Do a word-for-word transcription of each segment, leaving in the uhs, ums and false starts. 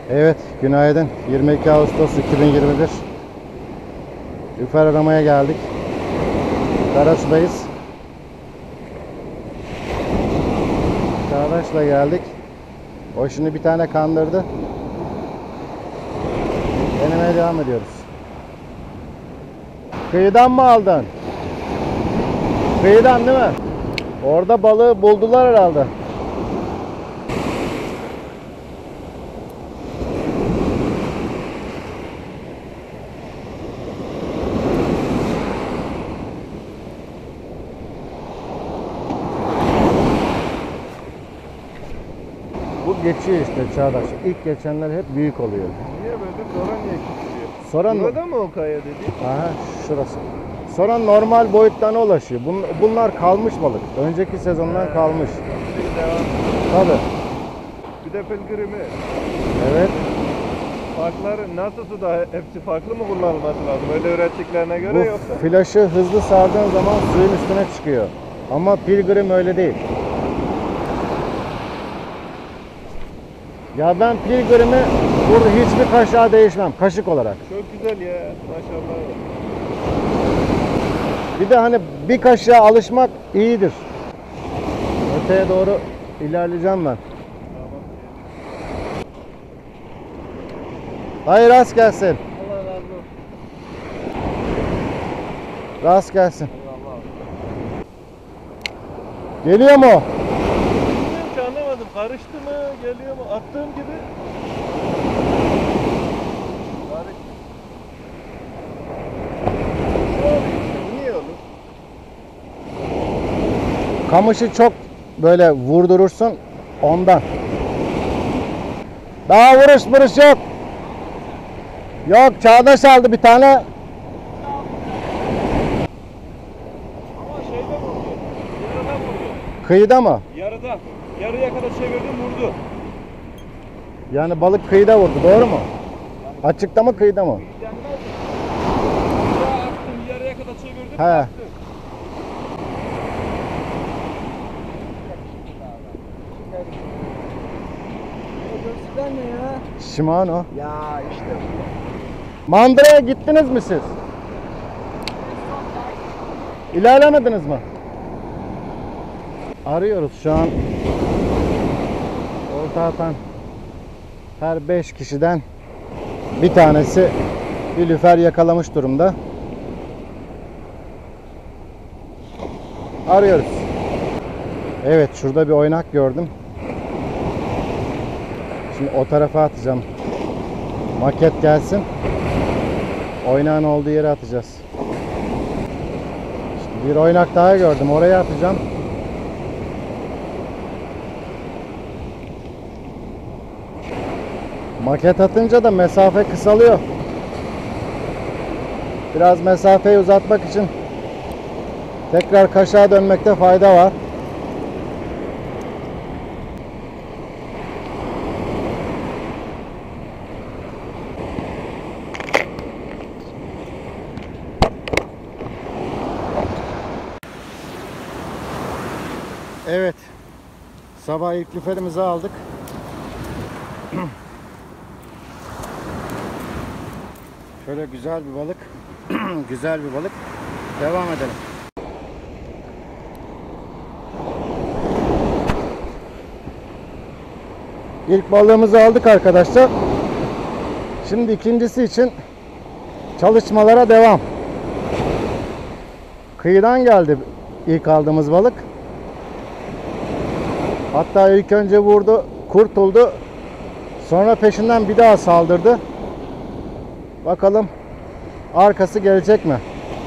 Evet, günaydın. yirmi iki Ağustos iki bin yirmi bir. Lüfer aramaya geldik. Karasu'dayız. Çağdaş'la geldik. O şimdi bir tane kandırdı. Denemeye devam ediyoruz. Kıyıdan mı aldın? Kıyıdan değil mi? Orada balığı buldular herhalde. Bu geçiyor işte Çağdaş. İlk geçenler hep büyük oluyor. Niye böyle? Sonra niye küçülüyor? Sonra Burada mı o kaya dedi? Aha, şurası. Sonra normal boyutlarına ulaşıyor. Bun- Bunlar kalmış balık. Önceki sezondan He. kalmış. Bir devam. Tabii. Bir de pilgrimi. Evet. Farkları nasıl suda hepsi farklı mı kullanılması lazım? Öyle öğrettiklerine göre Bu yoksa? flaşı hızlı sardığın zaman suyun üstüne çıkıyor. Ama pilgrim öyle değil. Ya ben pilgrimi burada hiçbir kaşığa değişmem. Kaşık olarak. Çok güzel ya. Maşallah. Bir de hani bir kaşığa alışmak iyidir. Öteye doğru ilerleyeceğim ben. Hayır, rast gelsin. Allah razı olsun. Rast gelsin. Eyvallah. Geliyor mu? Bilmiyorum ki, anlamadım. Karıştı mı? Geliyor mu? Attığım gibi. Karıştı. Şu oluyor işte. Bu niye olur? Kamışı çok böyle vurdurursun ondan. Daha vuruş vuruş yok. Yok, Çağdaş aldı bir tane. Ama şeyde vuruyor. Yarıda vuruyor. Kıyıda mı? Yarıda. Yarıya kadar çevirdim, vurdu. Yani balık kıyıda vurdu, doğru mu? Açıkta mı, kıyıda mı? Yenmez mi? Ya attım, yarıya kadar çevirdim. He. Attım. Gözlükler ne ya? Shimano. Ya işte Mandıra'ya gittiniz mi siz? İlerlemediniz mi? Arıyoruz şu an. Ortadan her beş kişiden bir tanesi bir lüfer yakalamış durumda. Arıyoruz. Evet, şurada bir oynak gördüm. Şimdi o tarafa atacağım. Maket gelsin. Oynağın olduğu yere atacağız. Şimdi bir oynak daha gördüm. Oraya atacağım. Maket atınca da mesafe kısalıyor. Biraz mesafeyi uzatmak için tekrar kaşığa dönmekte fayda var. Evet. Sabah ilk lüferimizi aldık. Şöyle güzel bir balık. Güzel bir balık. Devam edelim. İlk balığımızı aldık arkadaşlar. Şimdi ikincisi için çalışmalara devam. Kıyıdan geldi ilk aldığımız balık. Hatta ilk önce vurdu, kurtuldu. Sonra peşinden bir daha saldırdı. Bakalım arkası gelecek mi?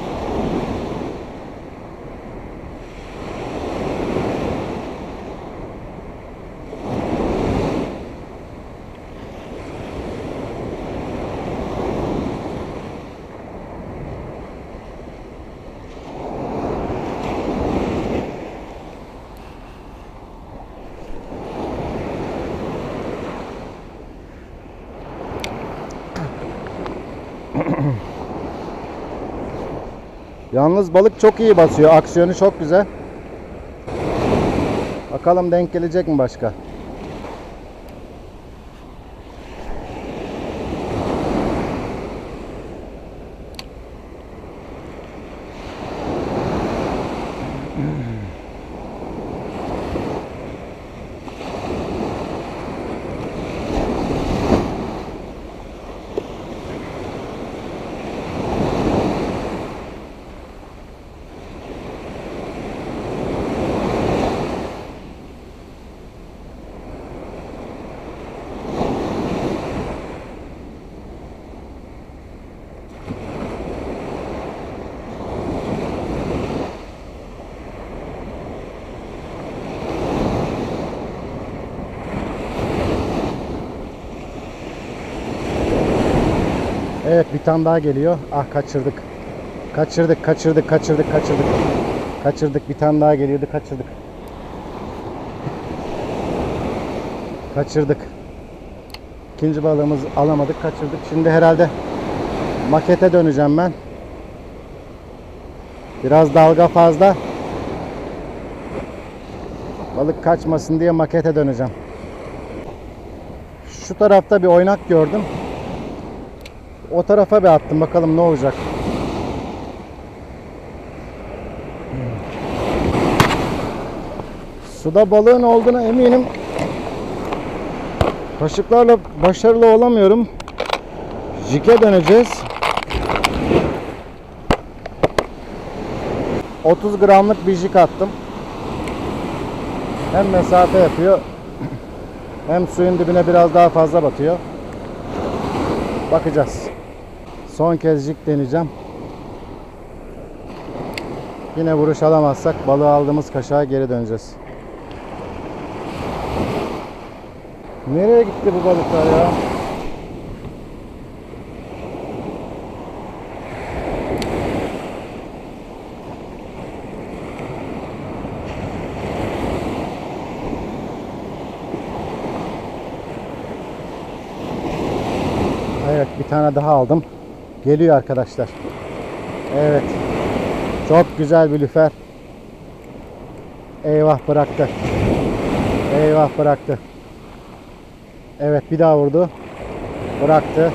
Yalnız balık çok iyi basıyor. Aksiyonu çok güzel. Bakalım denk gelecek mi başka? Evet, bir tane daha geliyor. Ah, kaçırdık. Kaçırdık, kaçırdık, kaçırdık, kaçırdık. Kaçırdık, bir tane daha geliyordu, kaçırdık. Kaçırdık. İkinci balığımızı alamadık, kaçırdık. Şimdi herhalde makete döneceğim ben. Biraz dalga fazla. Balık kaçmasın diye makete döneceğim. Şu tarafta bir oynak gördüm. O tarafa bir attım, bakalım ne olacak. Suda balığın olduğuna eminim. Kaşıklarla başarılı olamıyorum. Jike döneceğiz. otuz gramlık bir jig attım. Hem mesafe yapıyor, hem suyun dibine biraz daha fazla batıyor. Bakacağız. Son kez jig deneyeceğim. Yine vuruş alamazsak balığı aldığımız kaşığa geri döneceğiz. Nereye gitti bu balıklar ya? Evet, bir tane daha aldım. Geliyor arkadaşlar. Evet. Çok güzel bir lüfer. Eyvah, bıraktı. Eyvah, bıraktı. Evet, bir daha vurdu. Bıraktı.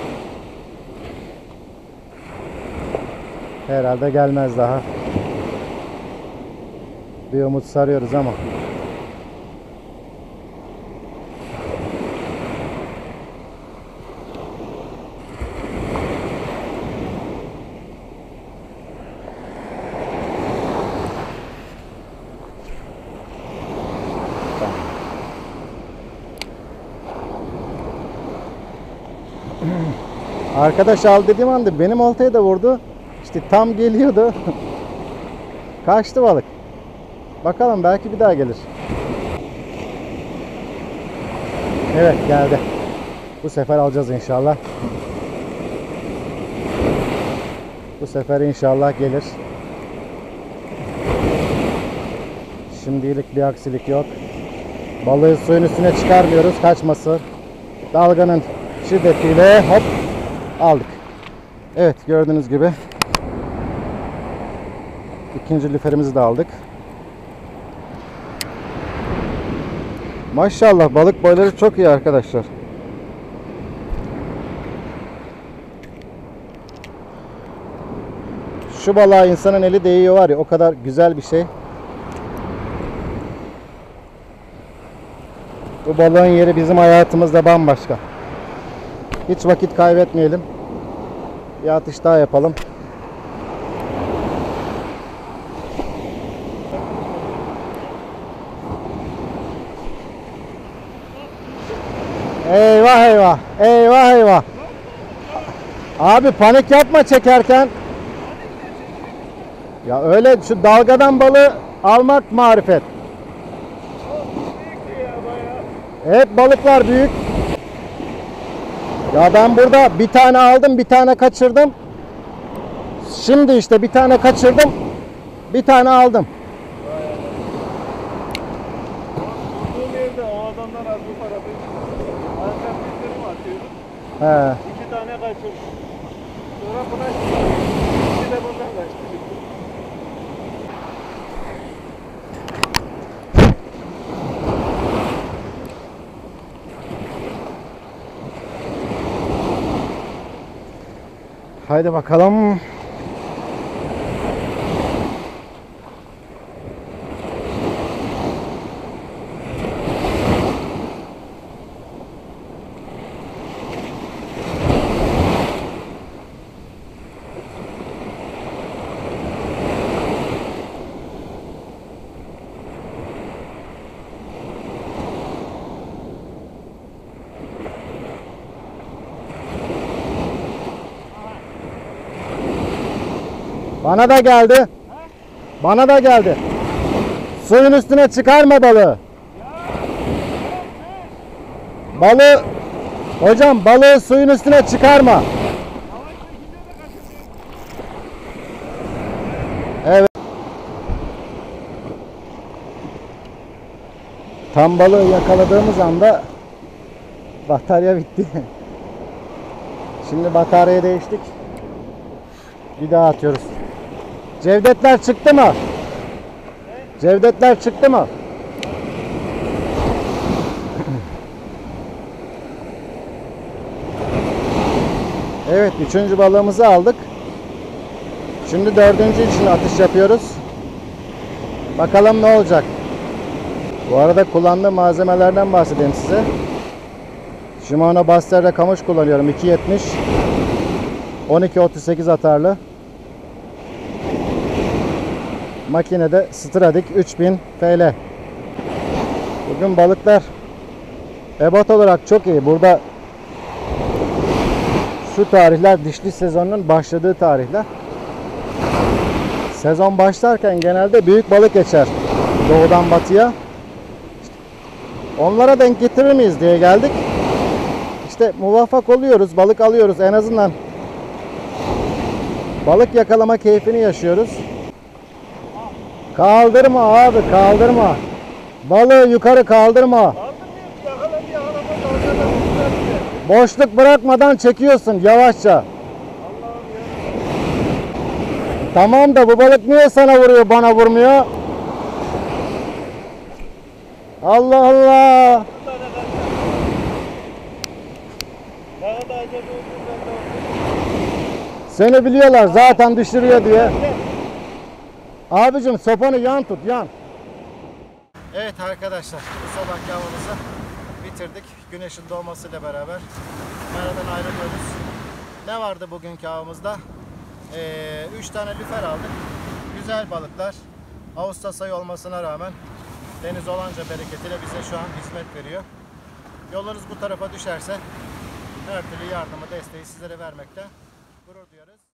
Herhalde gelmez daha. Bir umut sarıyoruz ama. Arkadaş al dediğim anda benim oltaya da vurdu. İşte tam geliyordu. Kaçtı balık. Bakalım, belki bir daha gelir. Evet, geldi. Bu sefer alacağız inşallah. Bu sefer inşallah gelir. Şimdilik bir aksilik yok. Balığı suyun üstüne çıkarmıyoruz, kaçması. Dalganın şiddetiyle hop aldık. Evet, gördüğünüz gibi ikinci lüferimizi de aldık. Maşallah, balık boyları çok iyi arkadaşlar. Şu balığa insanın eli değiyor var ya, o kadar güzel bir şey. Bu balığın yeri bizim hayatımızda bambaşka. Hiç vakit kaybetmeyelim. Bir atış daha yapalım. Eyvah eyvah. Eyvah eyvah. Abi panik yapma çekerken. Ya öyle, şu dalgadan balığı almak marifet. Hep balıklar büyük. Ya ben burada bir tane aldım, bir tane kaçırdım. Şimdi işte bir tane kaçırdım, bir tane aldım. Bu yerde o adamdan az bu tarafı. Arka bir atıyoruz. He. İki tane kaçırdım. Sonra buna iki de bundan kaçtı. Haydi bakalım. Bana da geldi. Bana da geldi. Suyun üstüne çıkarma balığı. Balığı hocam balığı suyun üstüne çıkarma. Evet. Tam balığı yakaladığımız anda batarya bitti. Şimdi bataryayı değiştik. Bir daha atıyoruz. Cevdetler çıktı mı? Cevdetler çıktı mı? Evet, üçüncü balığımızı aldık. Şimdi dördüncü için atış yapıyoruz. Bakalım ne olacak. Bu arada kullandığım malzemelerden bahsedeyim size. Shimano Baster'de kamış kullanıyorum. iki yetmiş on iki otuz sekiz atarlı. Makinede Stradic üç bin F L. Bugün balıklar ebat olarak çok iyi. Burada şu tarihler dişli sezonunun başladığı tarihler. Sezon başlarken genelde büyük balık geçer doğudan batıya. Onlara denk getirir miyiz diye geldik. İşte muvaffak oluyoruz, balık alıyoruz. En azından balık yakalama keyfini yaşıyoruz. Kaldırma abi, kaldırma. Balığı yukarı kaldırma. Boşluk bırakmadan çekiyorsun yavaşça. Tamam da bu balık niye sana vuruyor, bana vurmuyor? Allah Allah. Seni biliyorlar zaten düşürüyor diye. Abicim sopanı yan tut, yan. Evet arkadaşlar, bu sabahki avımızı bitirdik. Güneşin doğmasıyla beraber meradan ayrılıyoruz. Ne vardı bugünkü avımızda? üç ee, tane lüfer aldık. Güzel balıklar. Ağustos ayı olmasına rağmen deniz olanca bereketiyle bize şu an hizmet veriyor. Yolunuz bu tarafa düşerse her türlü yardımı, desteği sizlere vermekte gurur duyarız.